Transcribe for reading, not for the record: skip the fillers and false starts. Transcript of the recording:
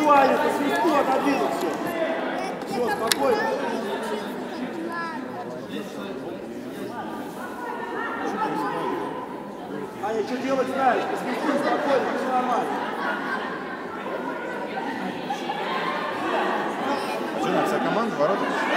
Все, Аня, по свистку отодвинул все. Все, спокойно. Аня, что делать знаешь? По свистку спокойно, все нормально. Что, вся команда в воротах?